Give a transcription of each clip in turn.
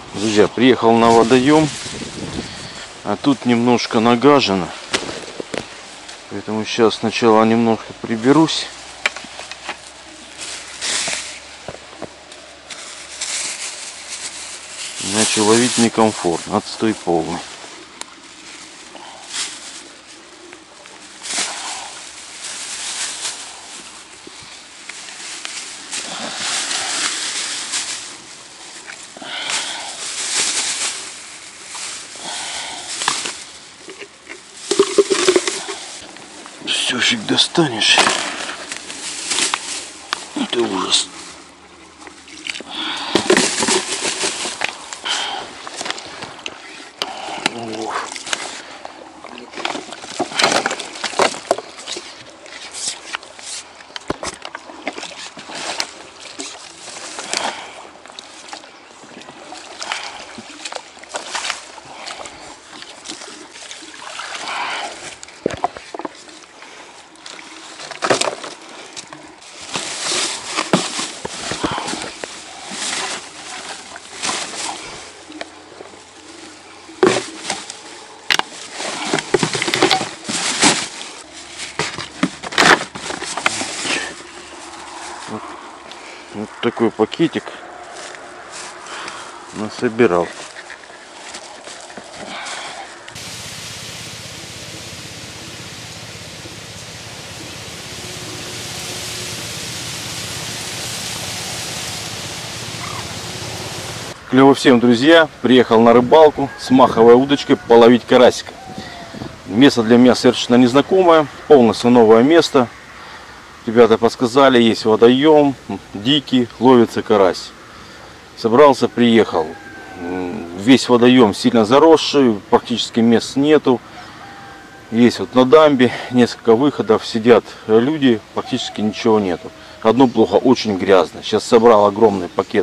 Друзья, приехал на водоем, а тут немножко нагажено, поэтому сейчас сначала немножко приберусь. Иначе ловить некомфортно, отстой полный. Все фиг достанешь. Это ужас. Вот такой пакетик насобирал. Клево всем, друзья! Приехал на рыбалку с маховой удочкой половить карасика. Место для меня совершенно незнакомое, полностью новое место. Ребята подсказали, есть водоем, дикий, ловится карась. Собрался, приехал. Весь водоем сильно заросший, практически мест нету. Есть вот на дамбе несколько выходов, сидят люди, практически ничего нету. Одно плохо, очень грязно. Сейчас собрал огромный пакет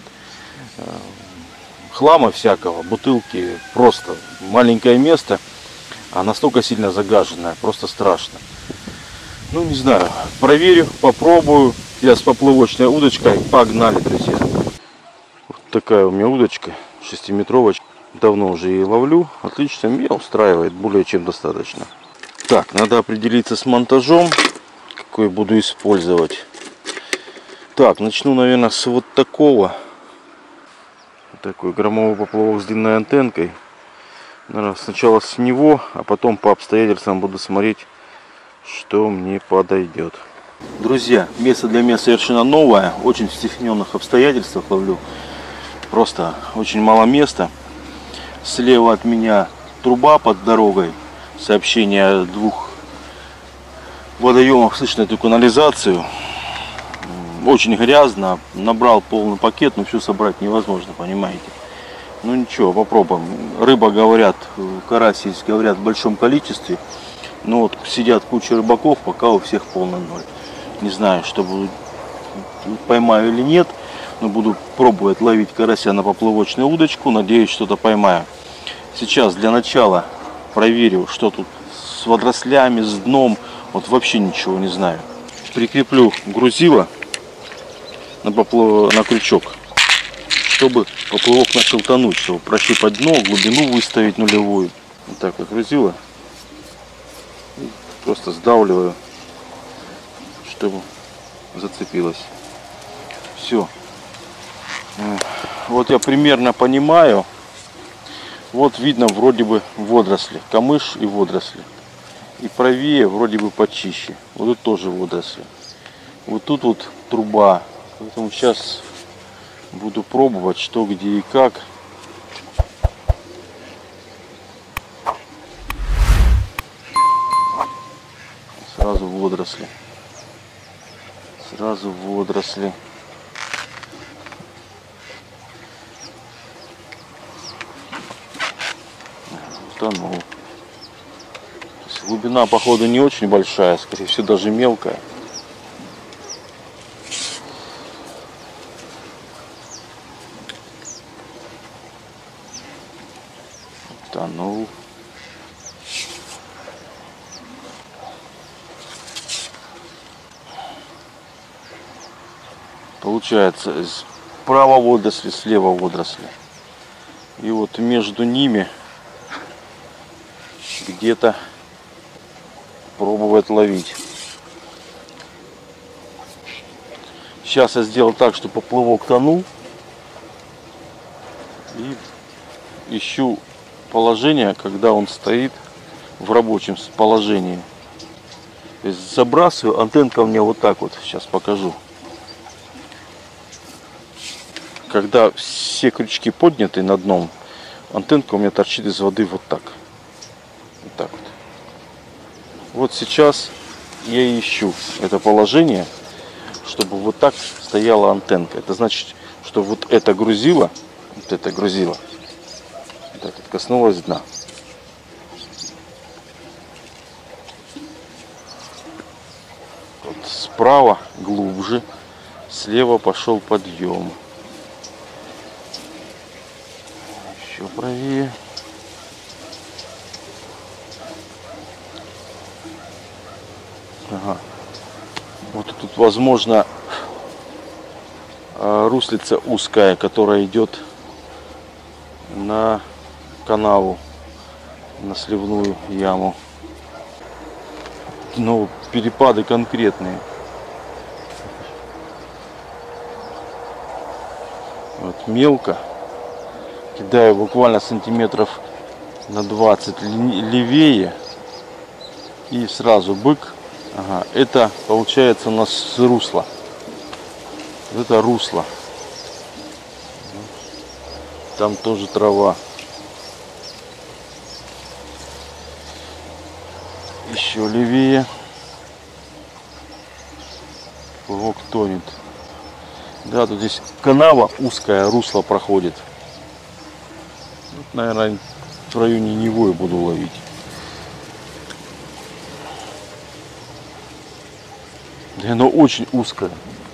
хлама всякого, бутылки, просто маленькое место, а настолько сильно загаженное, просто страшно. Ну, не знаю, проверю, попробую. Я с поплавочной удочкой. Погнали, друзья. Вот такая у меня удочка, 6-метровочка. Давно уже ее ловлю. Отлично, меня устраивает, более чем достаточно. Так, надо определиться с монтажом, какой буду использовать. Так, начну, наверное, с вот такого. Такой громовой поплавок с длинной антенкой. Наверное, сначала с него, а потом по обстоятельствам буду смотреть, что мне подойдет. Друзья, место для меня совершенно новое, очень в стесненных обстоятельствах ловлю. Просто очень мало места. Слева от меня труба под дорогой, сообщение двух водоемов, слышно эту канализацию. Очень грязно, набрал полный пакет, но все собрать невозможно, понимаете. Ну ничего, попробуем. Рыба, говорят, карась есть, говорят, в большом количестве. Но вот сидят куча рыбаков, пока у всех полный ноль. Не знаю, что буду, поймаю или нет, но буду пробовать ловить карася на поплавочную удочку. Надеюсь, что-то поймаю. Сейчас для начала проверю, что тут с водорослями, с дном. Вот вообще ничего не знаю. Прикреплю грузило на крючок, чтобы поплавок начал тонуть, чтобы прощупать дно, глубину выставить нулевую. Вот так вот грузило. Просто сдавливаю, чтобы зацепилось. Все. Вот я примерно понимаю. Вот видно вроде бы водоросли. Камыш и водоросли. И правее вроде бы почище. Вот тут тоже водоросли. Вот тут вот труба. Поэтому сейчас буду пробовать, что, где и как. Сразу водоросли. Сразу водоросли. Утонул. Глубина, походу, не очень большая, скорее всего, даже мелкая. Утонул. Получается, справа водоросли, слева водоросли. И вот между ними где-то пробовать ловить. Сейчас я сделал так, что поплавок тонул. И ищу положение, когда он стоит в рабочем положении. То есть забрасываю, антенка у меня вот так вот, сейчас покажу. Когда все крючки подняты на дном, антенка у меня торчит из воды вот так. Вот так вот. Вот сейчас я ищу это положение, чтобы вот так стояла антенка. Это значит, что вот это грузило, вот это коснулось дна. Вот справа глубже, слева пошел подъем. Еще правее. Ага. Вот тут, возможно, руслица узкая, которая идет на канаву, на сливную яму. Но перепады конкретные. Вот мелко. Кидаю буквально сантиметров на 20 левее. И сразу бык. Ага, это получается у нас с русла. Это русло. Там тоже трава. Еще левее. Плавок тонет. Да, тут здесь канава узкая, русло проходит. Вот, наверное, в районе него я буду ловить. Да, оно очень узкое.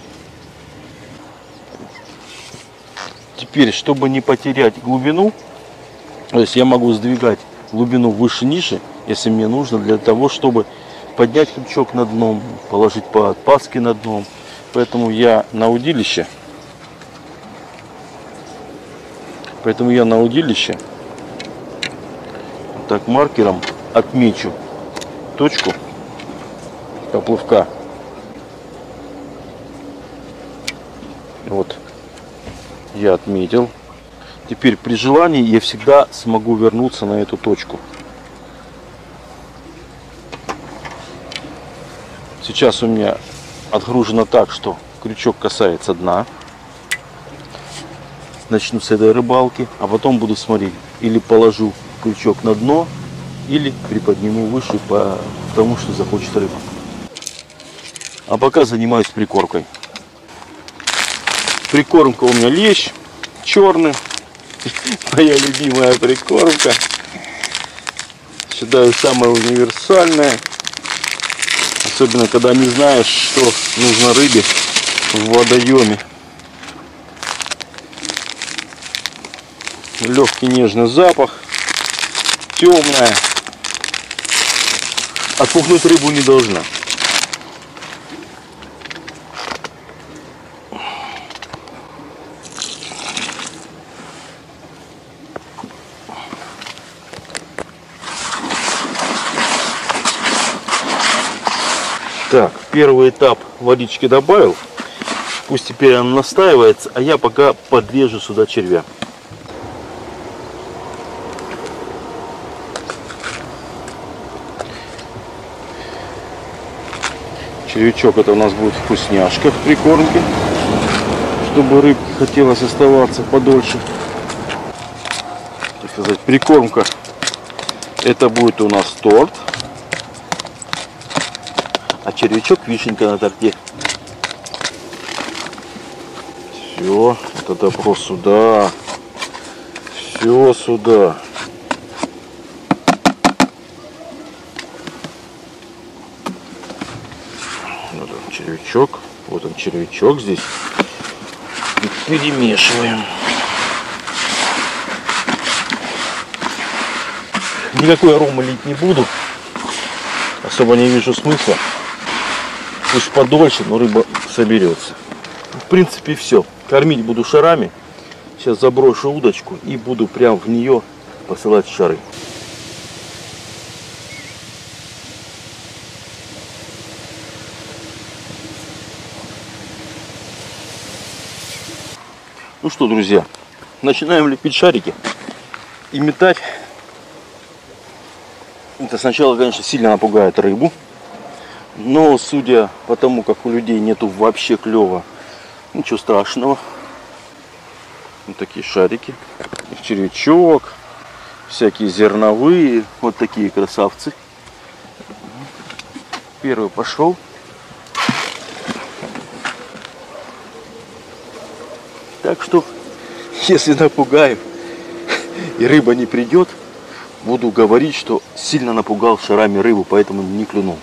Теперь, чтобы не потерять глубину, то есть я могу сдвигать глубину выше, ниже, если мне нужно, для того, чтобы поднять крючок над дном, положить подпаски над дном. Поэтому я на удилище, так маркером отмечу точку поплавка. Вот, я отметил. Теперь при желании я всегда смогу вернуться на эту точку. Сейчас у меня отгружено так, что крючок касается дна. Начну с этой рыбалки, а потом буду смотреть. Или положу крючок на дно, или приподниму выше по тому, что захочет рыба. А пока занимаюсь прикормкой. Прикормка у меня лещ черный. Моя любимая прикормка. Считаю, самая универсальная. Особенно, когда не знаешь, что нужно рыбе в водоеме. Легкий нежный запах. Темная. Отпугнуть рыбу не должна. Так, первый этап водички добавил. Пусть теперь она настаивается, а я пока подрежу сюда червя. Червячок это у нас будет вкусняшка в прикормке, чтобы рыбке хотелось оставаться подольше. Так сказать, прикормка это будет у нас торт. А червячок вишенька на торте. Все, это добро сюда. Все сюда. Вот он червячок. Вот он червячок здесь. И перемешиваем. Никакой аромы лить не буду. Особо не вижу смысла. Пусть подольше, но рыба соберется. В принципе, все. Кормить буду шарами. Сейчас заброшу удочку и буду прям в нее посылать шары. Ну что, друзья, начинаем лепить шарики и метать. Это сначала, конечно, сильно напугает рыбу, но судя по тому, как у людей нету вообще клёва, ничего страшного. Вот такие шарики, червячок, всякие зерновые, вот такие красавцы. Первый пошел. Так что, если напугаю и рыба не придет, буду говорить, что сильно напугал шарами рыбу, поэтому не клюнул.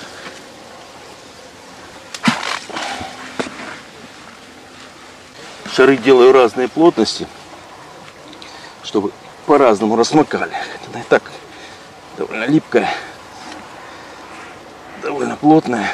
Шары делаю разной плотности, чтобы по-разному размокали. Это и так довольно липкая, довольно плотная.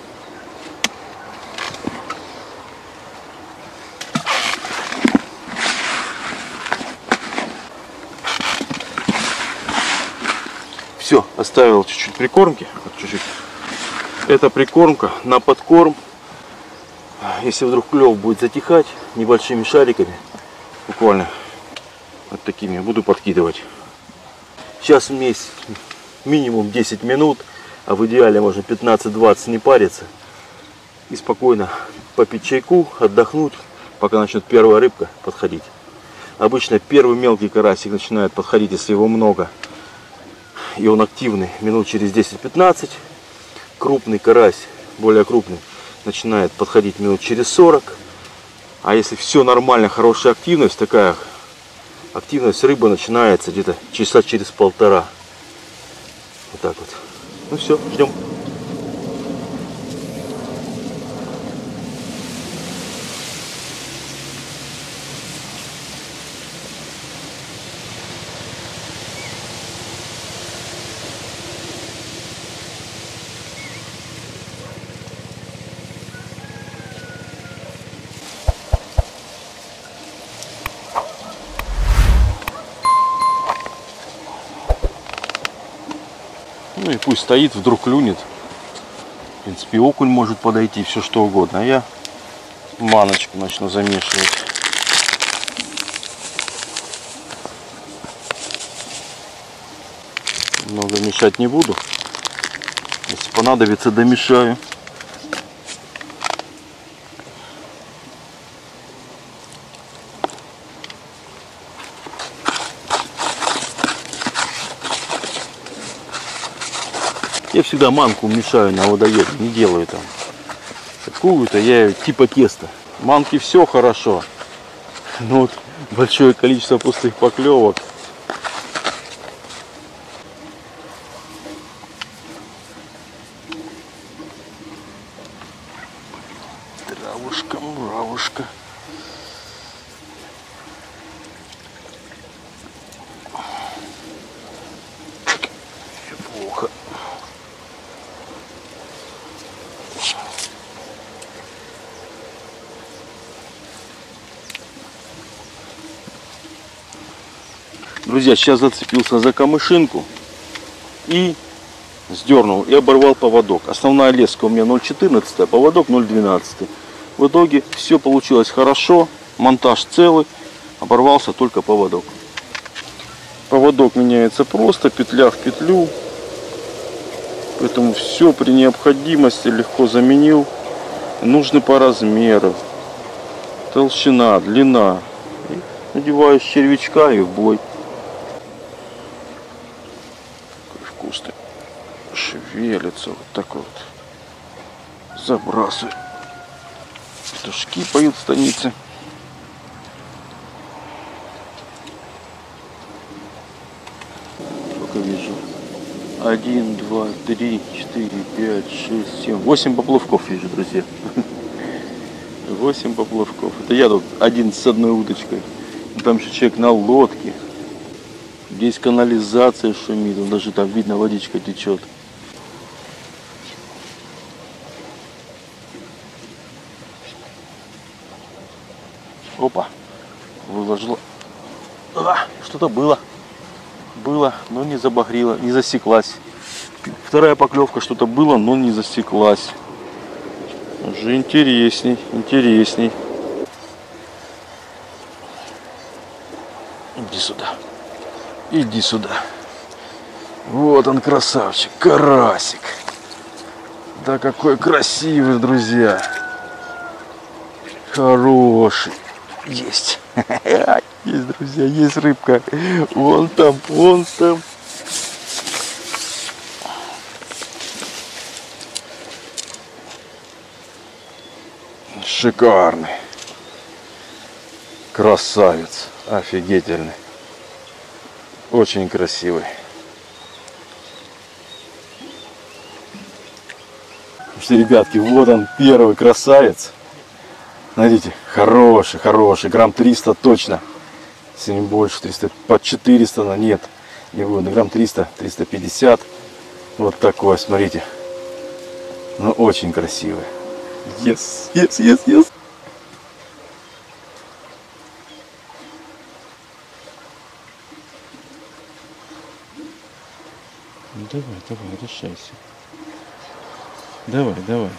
Все, оставил чуть-чуть прикормки. Чуть-чуть. Это прикормка на подкорм. Если вдруг клев будет затихать, небольшими шариками, буквально вот такими, буду подкидывать. Сейчас вместе минимум 10 минут, а в идеале можно 15-20, не париться. И спокойно попить чайку, отдохнуть, пока начнет первая рыбка подходить. Обычно первый мелкий карасик начинает подходить, если его много и он активный, минут через 10-15. Крупный карась, более крупный, начинает подходить минут через 40. А если все нормально, хорошая активность, такая активность рыбы начинается где-то часа через полтора. Вот так вот. Ну все, ждем. Ну и пусть стоит, вдруг клюнет. В принципе, окунь может подойти, все что угодно. А я маночку начну замешивать. Много мешать не буду. Если понадобится, домешаю. Я всегда манку мешаю на водоеме, не делаю там какую-то, я ее типа теста. Манки все хорошо, но вот большое количество пустых поклевок. Травушка, муравушка. Плохо. Друзья, сейчас зацепился за камышинку и сдернул и оборвал поводок. Основная леска у меня 0,14, а поводок 0,12. В итоге все получилось хорошо, монтаж целый, оборвался только поводок. Поводок меняется просто, петля в петлю, поэтому все при необходимости легко заменил. Нужны по размеру, толщина, длина. И надеваешь червячка и в бой. Вкусно шевелится, вот так вот забрасываю. Птушки поют в станице. Сколько вижу? 1, 2, 3, 4, 5, 6, 7, 8 поплавков вижу, друзья. 8 поплавков. Это я тут один с одной удочкой. Там еще человек на лодке. Здесь канализация шумит, даже там видно, водичка течет. Опа, выложила. Что-то было. Было, но не забагрила, не засеклась. Вторая поклевка, что-то было, но не засеклась. Уже интересней, интересней. Иди сюда. Иди сюда. Вот он, красавчик, карасик. Да какой красивый, друзья. Хороший. Есть. Есть, друзья, есть рыбка. Вон там, вон там. Шикарный. Красавец. Офигительный. Очень красивый. Слушайте, ребятки, вот он, первый красавец. Смотрите, хороший, хороший. Грамм 300 точно. Если не больше, 300, под 400, но нет. Не будет, грамм 300, 350. Вот такой, смотрите. Ну, очень красивый. Yes, yes, yes, yes. Давай, давай, решайся. Давай, давай.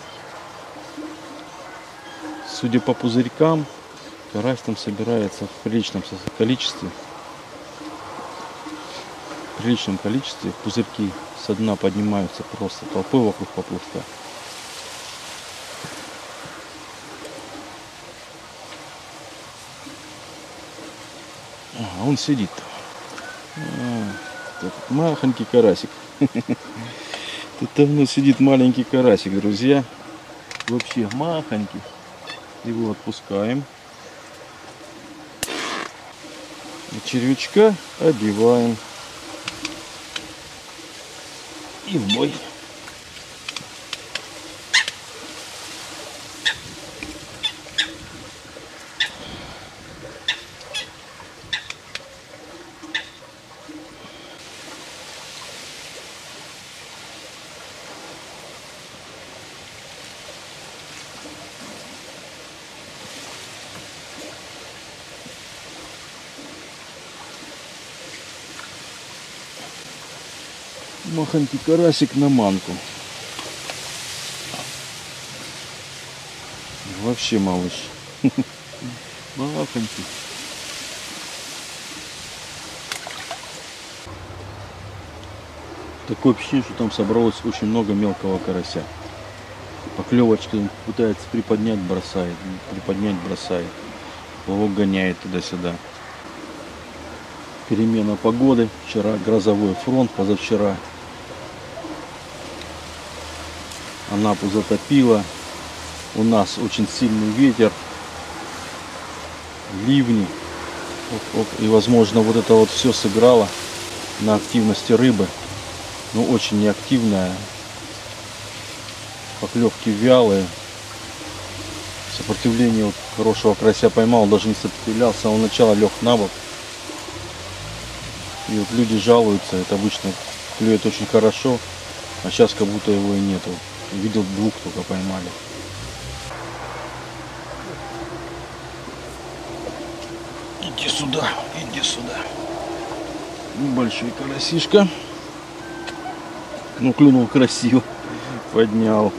Судя по пузырькам, карась там собирается в приличном количестве. В приличном количестве пузырьки со дна поднимаются просто толпой вокруг поплавка. А он сидит. Махонький карасик. Тут давно сидит маленький карасик, друзья. Вообще махонький. Его отпускаем. И червячка одеваем. И в бой. Махонький карасик на манку. Вообще малыш. Махонький. Такое ощущение, что там собралось очень много мелкого карася. Поклевочки он пытается приподнять, бросает. Приподнять, бросает. Плавок гоняет туда-сюда. Перемена погоды. Вчера грозовой фронт, позавчера Анапу затопило. У нас очень сильный ветер, ливни. И возможно вот это вот все сыграло на активности рыбы. Но очень неактивная. Поклевки вялые. Сопротивление вот хорошего карася поймал, даже не сопротивлялся, с самого начала лег на бок. И вот люди жалуются, это обычно клюет очень хорошо, а сейчас как будто его и нету. Видел, двух только поймали. Иди сюда, иди сюда. Небольшой карасишка. Ну, клюнул красиво. Поднял.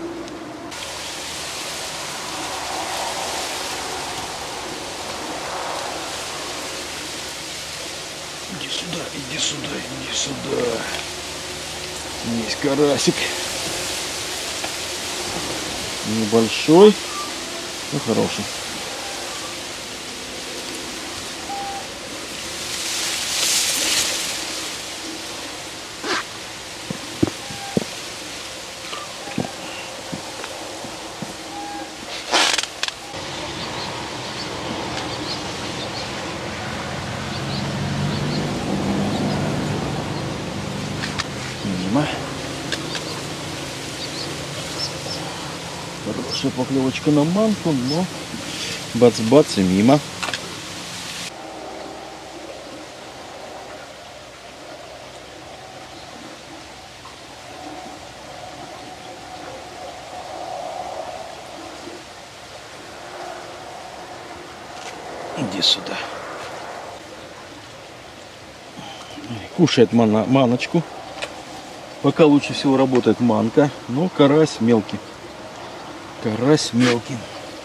Иди сюда, иди сюда, иди сюда. Есть карасик. Небольшой, но хороший. Мимо. Хорошая поклевочка на манку, но бац-бац и мимо. Иди сюда. Кушает маночку. Пока лучше всего работает манка, но карась мелкий. Карась мелкий.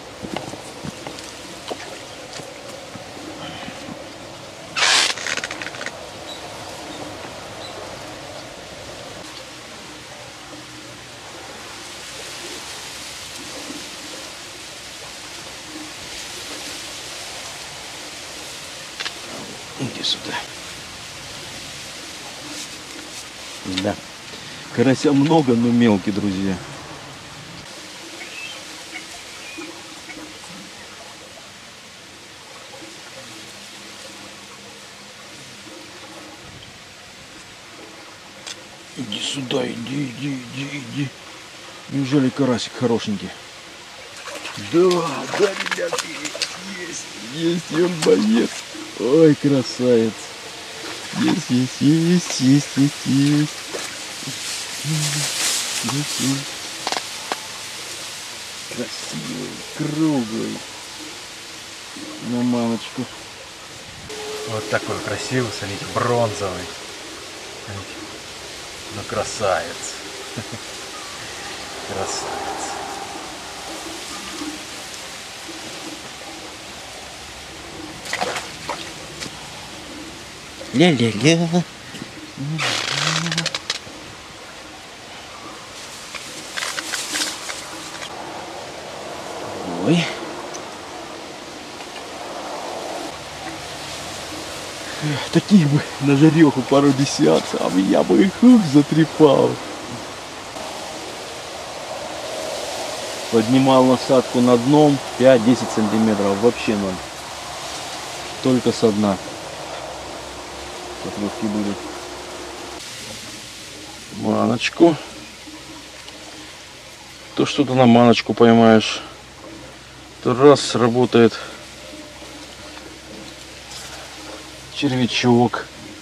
Иди сюда. Да. Карася много, но мелкий, друзья. Иди сюда, иди. Неужели карасик хорошенький? Да, ребятки, есть, он боец. Ой, красавец. Есть. Красивый, круглый. На мамочку. Вот такой красивый, смотрите, бронзовый. Ну, красавец. Красавец. Ля-ля-ля. Ой. Таких бы на жареху пару десятков, а я бы их затрепал. Поднимал насадку на дном 5-10 сантиметров, вообще ноль. Только со дна. Поклевки были. Маночку. То что-то на маночку поймаешь. То раз работает червячок.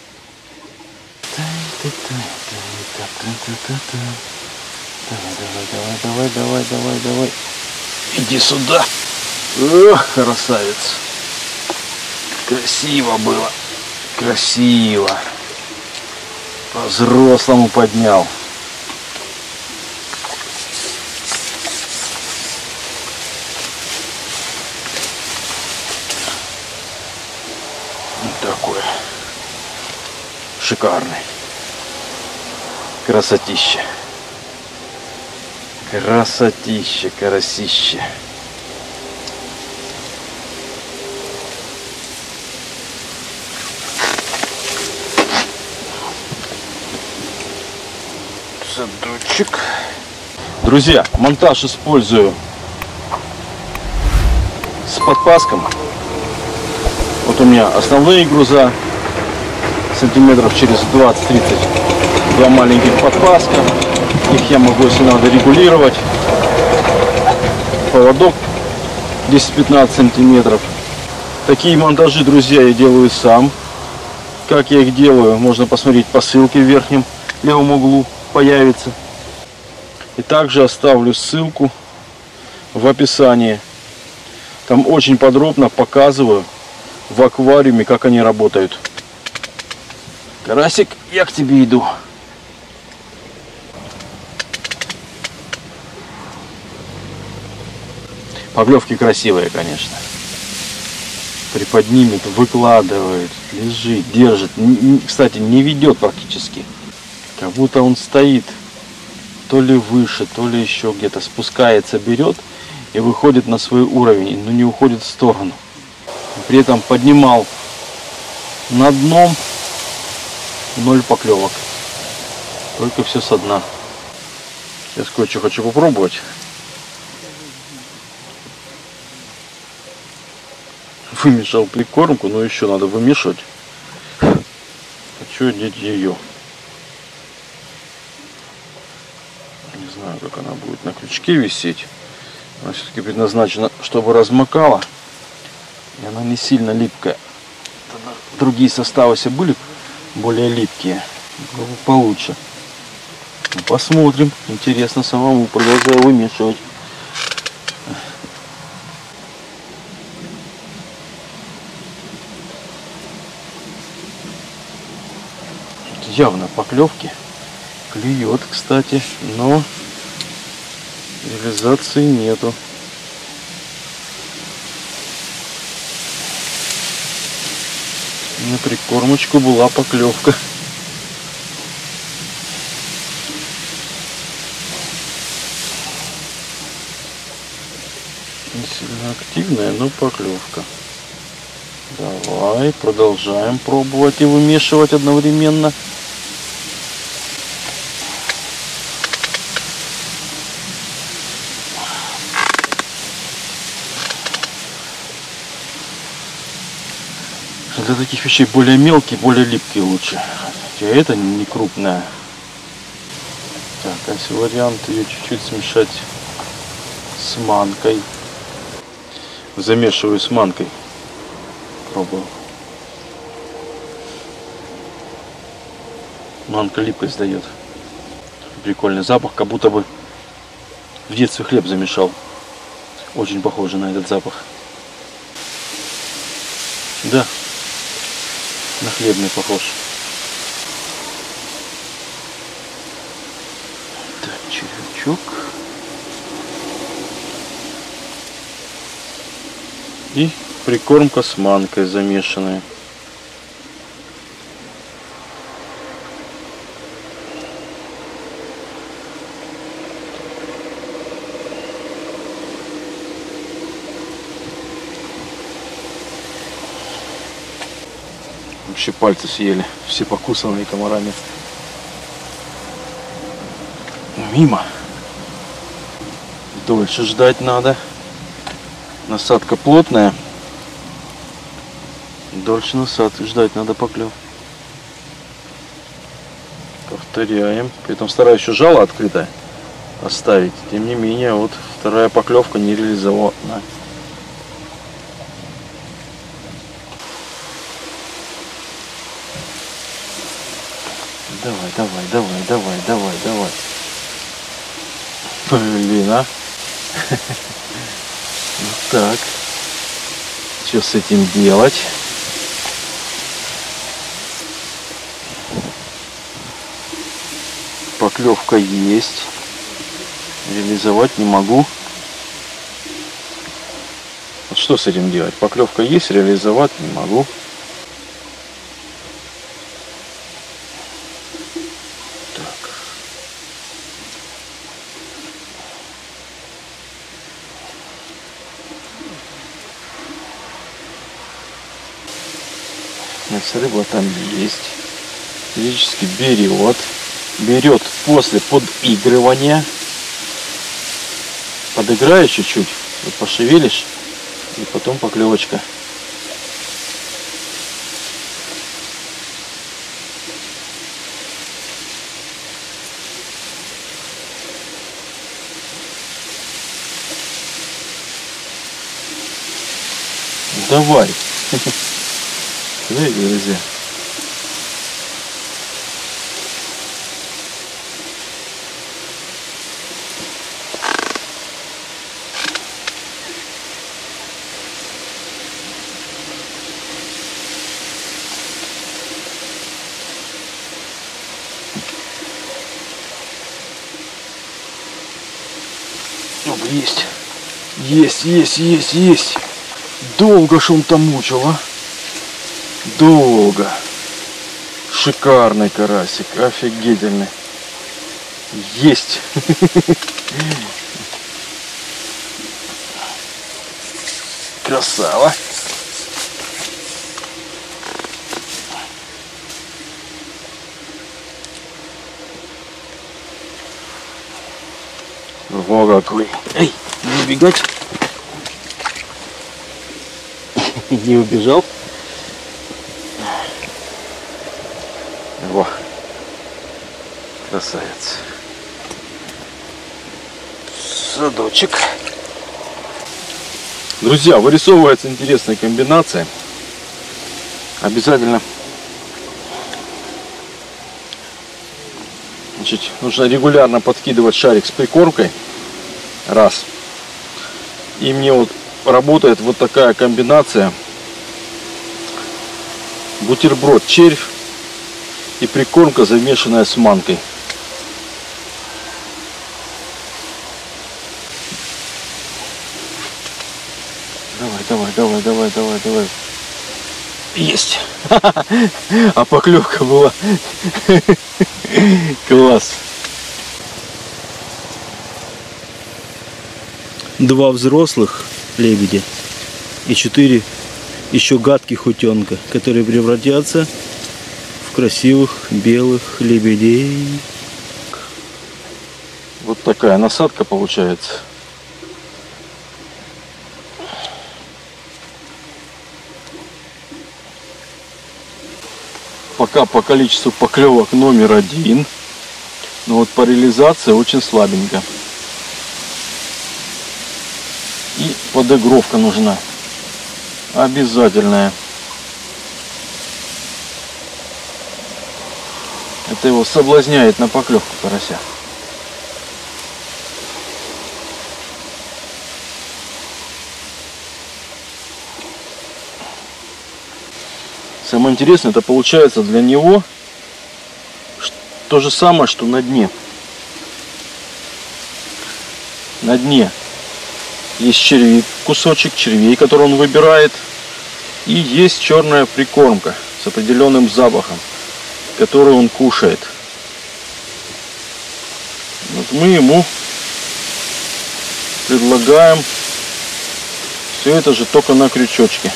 Давай. Иди сюда. Ох, красавец. Красиво было. Красиво. По-взрослому поднял. Вот такой. Шикарный. Красотища. Красотища, карасище. Задочек. Друзья, монтаж использую с подпаском. Вот у меня основные груза сантиметров через 20-30. Два маленьких подпаска. Их я могу, если надо, регулировать. Поводок 10-15 сантиметров. Такие монтажи, друзья, я делаю сам. Как я их делаю, можно посмотреть по ссылке в верхнем левом углу. Появится. И также оставлю ссылку в описании. Там очень подробно показываю в аквариуме, как они работают. Карасик, я к тебе иду. Поклевки красивые, конечно. Приподнимет, выкладывает, лежит, держит. Кстати, не ведет практически. Как будто он стоит то ли выше, то ли еще где-то. Спускается, берет и выходит на свой уровень, но не уходит в сторону. При этом поднимал на дном 0 поклевок. Только все со дна. Сейчас кое-что хочу попробовать. Вымешал прикормку, но еще надо вымешивать. Хочу одеть ее. Не знаю, как она будет на крючке висеть. Она все-таки предназначена, чтобы размокала. И она не сильно липкая. Другие составы все были более липкие. Получше. Посмотрим. Интересно самому. Продолжаю вымешивать. явно поклевки. Клюет, кстати, но реализации нету. На прикормочку была поклевка. Не сильно активная, но поклевка. Давай, продолжаем пробовать и вымешивать одновременно. Для таких вещей более мелкие, более липкие лучше. Хотя это не крупная. Так, а если вариант ее чуть-чуть смешать с манкой. Замешиваю с манкой. Пробую. Манка липкость дает. Прикольный запах, как будто бы в детстве хлеб замешал. Очень похоже на этот запах. Да. На хлебный похож. Так, червячок. И прикормка с манкой замешанная. Вообще пальцы съели, все покусанные комарами. Мимо. Дольше ждать надо. Насадка плотная. Дольше насадки ждать надо поклев. Повторяем. При этом стараюсь еще жало открытое оставить. Тем не менее, вот вторая поклевка не реализована. Давай. Блин, а? Вот так. Что с этим делать? Поклевка есть. Реализовать не могу. Вот что с этим делать? Поклевка есть, реализовать не могу. Рыба там есть. Физически берет после подыгрывания. Подыграешь чуть-чуть, вот пошевелишь, и потом поклевочка. Давай. Видите, друзья? Есть. Долго ж он там мучил, а? Долго. Шикарный карасик, офигительный. Есть. Красава. Во какой. Эй, не убегать. Не убежал. Во. Красавец. Садочек. Друзья, вырисовывается интересная комбинация. Обязательно, значит, нужно регулярно подкидывать шарик с прикормкой. Раз. И мне вот работает вот такая комбинация. Бутерброд червь и прикормка, замешанная с манкой. Давай. Есть. А поклевка была. Класс. 2 взрослых лебедя и 4 еще гадких утенка, которые превратятся в красивых белых лебедей. Вот такая насадка получается. Пока по количеству поклевок номер 1, но вот по реализации очень слабенько. И подыгровка нужна. Обязательная. Это его соблазняет на поклевку карася. Самое интересное, это получается для него то же самое, что на дне. На дне есть червяк, кусочек червей, который он выбирает. И есть черная прикормка с определенным запахом, который он кушает. Вот мы ему предлагаем все это же только на крючочке.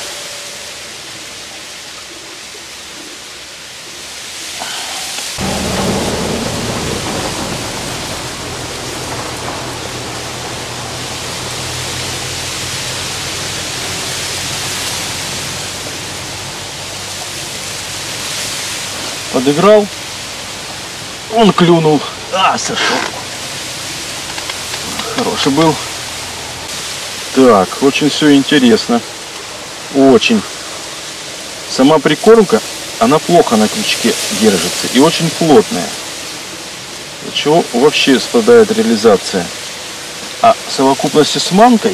Подыграл, он клюнул, сошел. Хороший был. Так, очень все интересно. Очень. Сама прикормка, она плохо на крючке держится и очень плотная. Из-за чего вообще спадает реализация. А в совокупности с манкой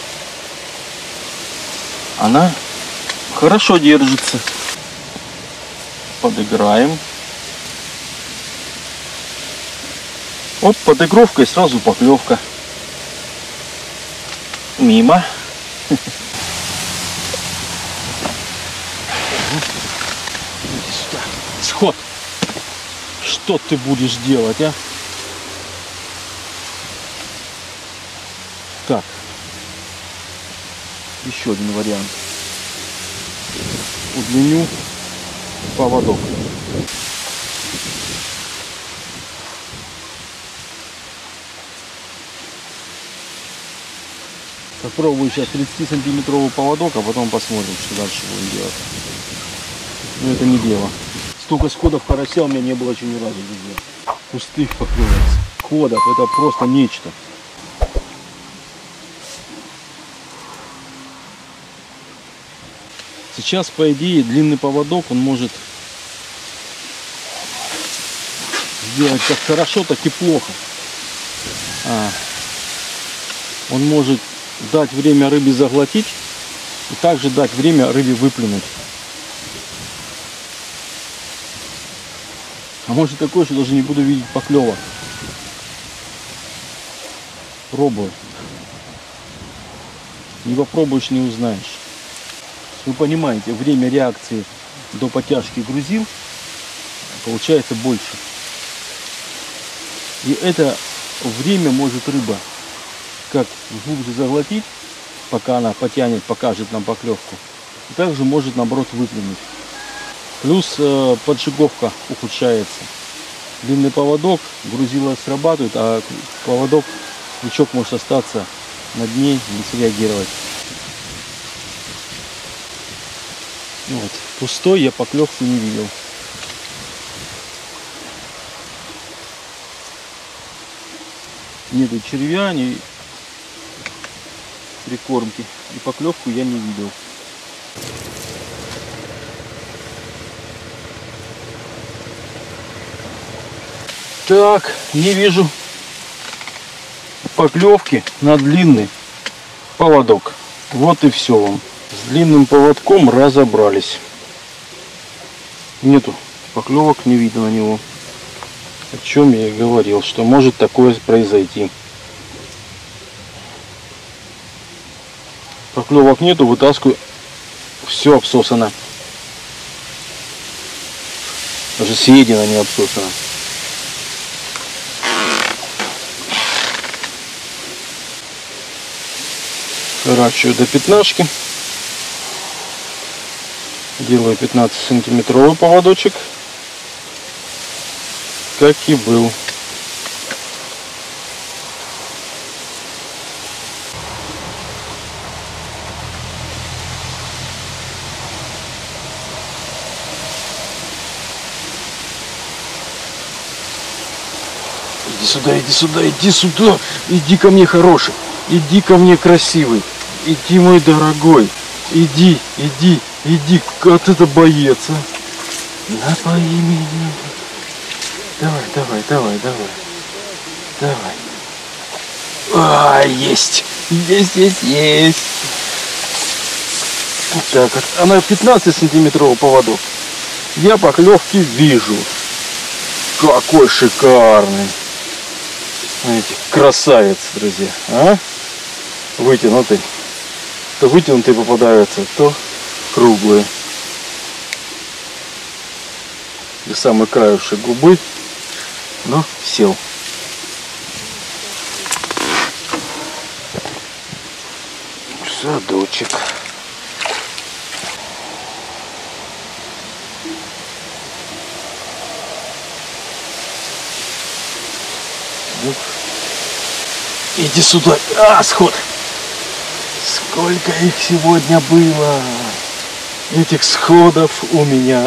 она хорошо держится. Подыграем. Оп, подыгровка и сразу поклевка. Мимо. Иди сюда. Сход. Что ты будешь делать, а? Так. Еще один вариант. Удлиню поводок. Попробую сейчас 30-сантиметровый поводок, а потом посмотрим, что дальше будем делать. Но это не дело. Столько сходов карася у меня не было еще ни разу, друзья. Пустых поклевок. Сходов, это просто нечто. Сейчас, по идее, длинный поводок, он может сделать как хорошо, так и плохо. Он может дать время рыбе заглотить и также дать время рыбе выплюнуть. А может такое, что даже не буду видеть поклёва. Пробую. Не попробуешь, не узнаешь. Вы понимаете, время реакции до потяжки грузил получается больше. И это время может рыба как глубже заглотить, пока она потянет, покажет нам поклевку. И также может наоборот выплюнуть. Плюс поджиговка ухудшается. Длинный поводок, грузило срабатывает, а поводок, крючок может остаться на дне, не среагировать. Вот. Пустой я поклевку не видел. Нету червя, ни прикормки. И поклевку я не видел. Так, не вижу поклевки на длинный поводок. Вот и все вам. С длинным поводком разобрались. Нету поклевок не видно на него. О чем я и говорил, что может такое произойти. Поклевок нету, вытаскиваю. Все обсосано. Даже съедено, не обсосано. Сворачиваю до пятнашки. Делаю 15-сантиметровый поводочек, как и был. Иди сюда, иди сюда, иди сюда. Иди ко мне, хороший. Иди ко мне, красивый. Иди, мой дорогой. Иди, иди, иди. Как это боец, а? Напои меня. Давай, давай, давай, давай. Давай. А, есть. Есть, есть, есть. Так, она 15-сантиметровый поводок. Я поклевки вижу. Какой шикарный. Смотрите, красавец, друзья. А? Вытянутый. То вытянутые попадаются, то круглые. И самый краешек губы, но сел. Садочек. Иди сюда. А, сход. Сколько их сегодня было. Этих сходов у меня.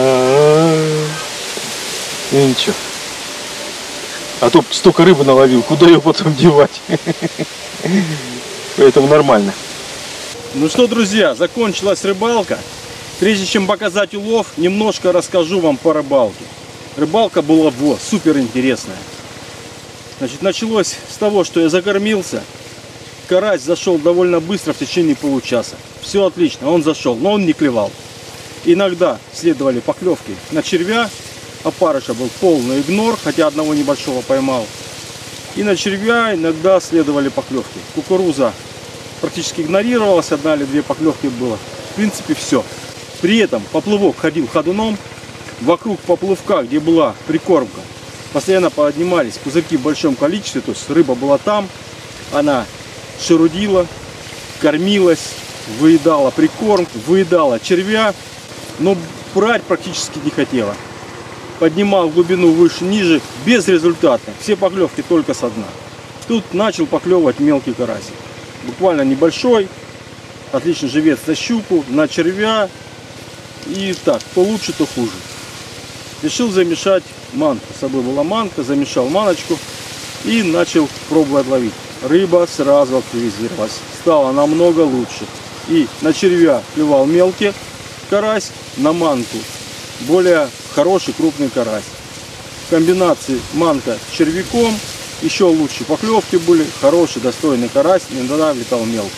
И ничего. А то столько рыбы наловил. Куда ее потом девать? Поэтому нормально. Ну что, друзья, закончилась рыбалка. Прежде чем показать улов, немножко расскажу вам по рыбалке. Рыбалка была супер интересная. Значит, началось с того, что я закормился. Карась зашел довольно быстро, в течение получаса. Все отлично, он зашел, но он не клевал. Иногда следовали поклевки на червя. Опарыша был полный игнор, хотя одного небольшого поймал. И на червя иногда следовали поклевки. Кукуруза практически игнорировалась, одна или две поклевки было. В принципе, все. При этом поплывок ходил ходуном. Вокруг поплавка, где была прикормка, постоянно поднимались пузырьки в большом количестве. То есть рыба была там, она шерудила, кормилась, выедала прикормку, выедала червя, но брать практически не хотела. Поднимал глубину выше, ниже, безрезультатно. Все поклевки только со дна. Тут начал поклевывать мелкий карасик. Буквально небольшой, отличный живец на щуку, на червя. И так, то лучше, то хуже. Решил замешать манку. С собой была манка, замешал маночку и начал пробовать ловить. Рыба сразу активизировалась, стало намного лучше. И на червя клевал мелкий карась, на манку более хороший крупный карась. В комбинации манка с червяком еще лучше поклевки были, хороший достойный карась, иногда летал мелкий.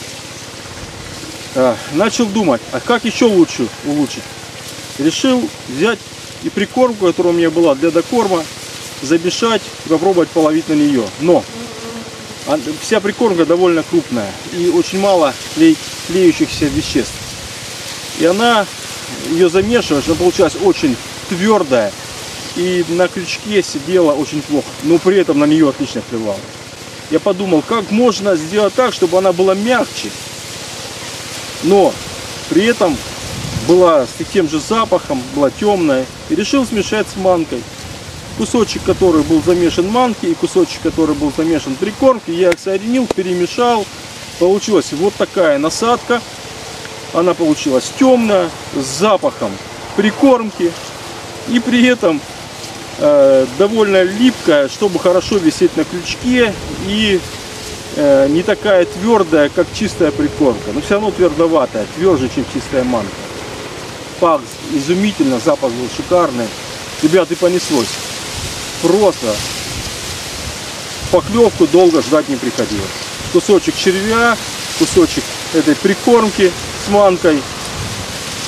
Начал думать, а как еще лучше улучшить. Решил взять и прикормку, которая у меня была для докорма, замешать и попробовать половить на нее. Но вся прикормка довольно крупная и очень мало клеющихся веществ. И ее замешиваешь, она получалась очень твердая и на крючке сидела очень плохо, но при этом на нее отлично клевала. Я подумал, как можно сделать так, чтобы она была мягче, но при этом была с тем же запахом, была темная, и решил смешать с манкой. Кусочек, который был замешан манки, и кусочек, который был замешан прикормки, я их соединил, перемешал. Получилась вот такая насадка. Она получилась темная, с запахом прикормки. И при этом довольно липкая, чтобы хорошо висеть на крючке. И не такая твердая, как чистая прикормка. Но все равно твердоватая, тверже, чем чистая манка. Пах изумительно, запах был шикарный. Ребят, и понеслось. Просто поклевку долго ждать не приходилось. Кусочек червя, кусочек этой прикормки с манкой.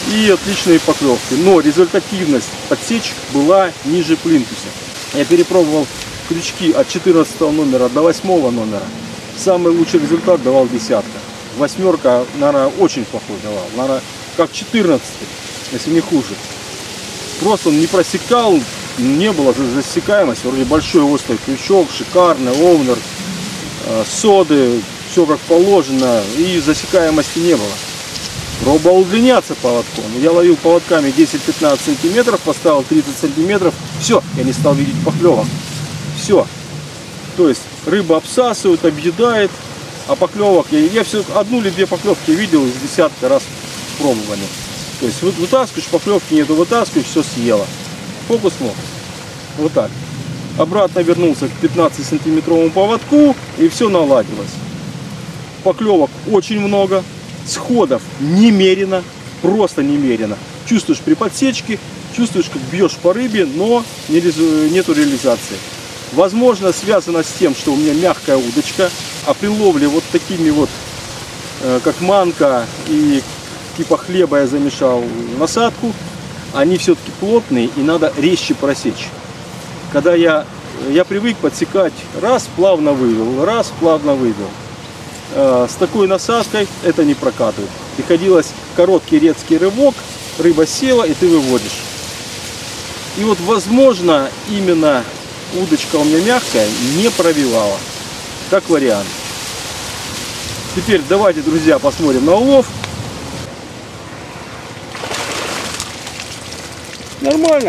и отличные поклевки. Но результативность подсечек была ниже плинтуса. Я перепробовал крючки от 14 номера до 8 номера. Самый лучший результат давал десятка. Восьмерка, наверное, очень плохой давал. Наверное, как 14, если не хуже. Просто он не просекал, не было засекаемости. Вроде большой острый крючок, шикарный, овнер, соды, все как положено. И засекаемости не было. Пробовал удлиняться поводком. Я ловил поводками 10-15 сантиметров, поставил 30 сантиметров. Все, я не стал видеть поклевок. Все. То есть рыба обсасывает, объедает, а поклевок я все одну или две поклевки видел из десятка раз пробования. То есть вытаскиваешь, поклевки нету, вытаскиваешь, все съела. Фокус-фокус. Вот так. Обратно вернулся к 15-сантиметровому поводку, и все наладилось. Поклевок очень много, сходов немерено, просто немерено. Чувствуешь при подсечке, чувствуешь, как бьешь по рыбе, но нету реализации. Возможно, связано с тем, что у меня мягкая удочка, а при ловле вот такими вот, как манка и типа хлеба я замешал насадку, они все-таки плотные и надо резче просечь. Когда я привык подсекать, раз плавно вывел, раз плавно вывел. С такой насадкой это не прокатывает. Приходилось короткий резкий рывок, рыба села и ты выводишь. И вот возможно именно удочка у меня мягкая, не пробивала. Как вариант. Теперь давайте, друзья, посмотрим на улов. Нормально.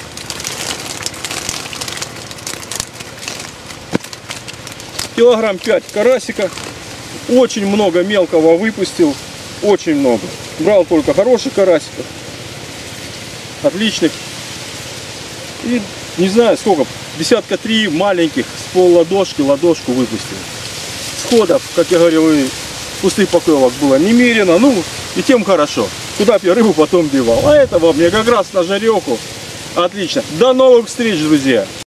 Килограмм 5 карасика. Очень много мелкого выпустил. Очень много. Брал только хороших карасиков. Отличных. И не знаю сколько. Десятка 3 маленьких с полладошки, ладошку выпустил. Сходов, как я говорил, и пустых поклевок было немерено. Ну и тем хорошо. Куда бы я рыбу потом девал. А этого мне как раз на жареху. Отлично. До новых встреч, друзья.